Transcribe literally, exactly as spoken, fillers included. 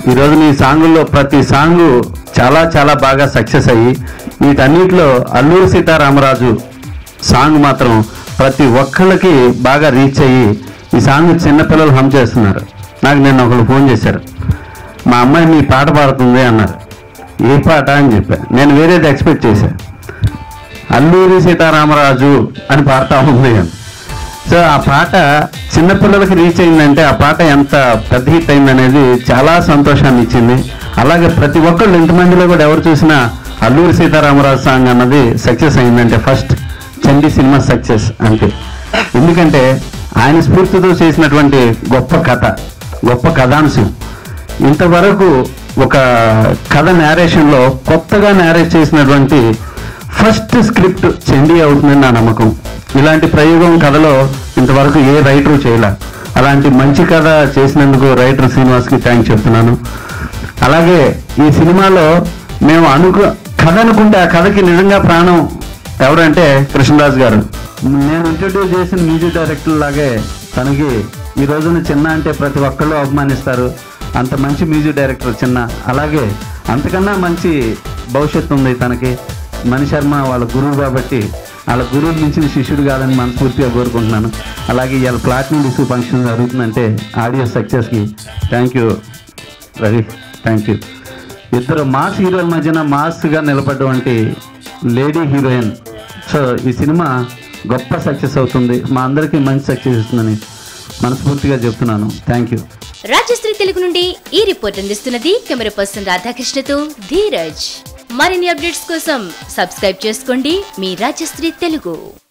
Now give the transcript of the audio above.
ఈరోజు నీ సాంగుల్లో ప్రతి సాంగు చాలా చాలా బాగా సక్సెస్ అయ్యి వీటన్నిటిలో అల్లూరి సీతారామరాజు సాంగ్ మాత్రం ప్రతి ఒక్కళ్ళకి బాగా రీచ్ అయ్యి ఈ సాంగ్ చిన్నపిల్లలు హమ్ చేస్తున్నారు. నాకు నిన్న ఒకళ్ళు ఫోన్ చేశారు, మా అమ్మాయి మీ పాట పాడుతుంది అన్నారు. ఏ పాట అని చెప్పా. నేను వేరేది ఎక్స్పెక్ట్ చేశాను, అల్లూరి సీతారామరాజు అని పాడుతూ ఉంది అని. సో ఆ పాట చిన్నపిల్లలకి రీచ్ అయిందంటే ఆ పాట ఎంత పెద్ద హిట్ అయిందనేది చాలా సంతోషాన్ని ఇచ్చింది. అలాగే ప్రతి ఒక్కళ్ళు ఇంతమందిలో కూడా ఎవరు చూసినా అల్లూరి సీతారామరాజు సాంగ్ అన్నది సక్సెస్ అయిందంటే ఫస్ట్ చండీ సినిమా సక్సెస్ అంతే. ఎందుకంటే ఆయన స్ఫూర్తితో చేసినటువంటి గొప్ప కథ, గొప్ప కథాంశం. ఇంతవరకు ఒక కథ నేరేషన్లో కొత్తగా నేరేట్ చేసినటువంటి ఫస్ట్ స్క్రిప్ట్ చండీ అవుతుందని నా నమ్మకం. ఇలాంటి ప్రయోగం కథలో ఇంతవరకు ఏ రైటరు చేయలే. అలాంటి మంచి కథ చేసినందుకు రైటర్ శ్రీనివాస్కి థ్యాంక్స్ చెప్తున్నాను. అలాగే ఈ సినిమాలో మేము అనుకు కథ అనుకుంటే ఆ కథకి నిజంగా ప్రాణం ఎవరంటే కృష్ణరాజు గారు. నేను ఇంట్రడ్యూస్ చేసిన మ్యూజిక్ డైరెక్టర్ లాగే తనకి ఈ రోజున చిన్న అంటే ప్రతి ఒక్కళ్ళు అవమానిస్తారు. అంత మంచి మ్యూజిక్ డైరెక్టర్ చిన్న. అలాగే అంతకన్నా మంచి భవిష్యత్తు ఉంది తనకి. మణి శర్మ వాళ్ళ గురువు కాబట్టి వాళ్ళ గురువు మించిన శిష్యుడు కాదని మనస్ఫూర్తిగా కోరుకుంటున్నాను. అలాగే ఇవాళ ప్లాటినం డిస్క్ ఫంక్షన్ జరుగుతుందంటే ఆడియో సక్సెస్కి thank you Ravi, thank you. ఇద్దరు మాస్ హీరోల మధ్యన మాస్గా నిలబడ్డటువంటి లేడీ హీరోయిన్. సో ఈ సినిమా గొప్ప సక్సెస్ అవుతుంది, మా అందరికీ మంచి సక్సెస్ ఇస్తుందని మనస్ఫూర్తిగా చెప్తున్నాను. Thank you. రాజశ్రీ తెలుగు నుండి ఈ రిపోర్ట్ అందిస్తున్నది కెమెరా పర్సన్ రాధాకృష్ణతో ధీరజ్. మరిన్ని అప్డేట్స్ కోసం సబ్స్క్రైబ్ చేసుకోండి మీ రాజశ్రీ తెలుగు.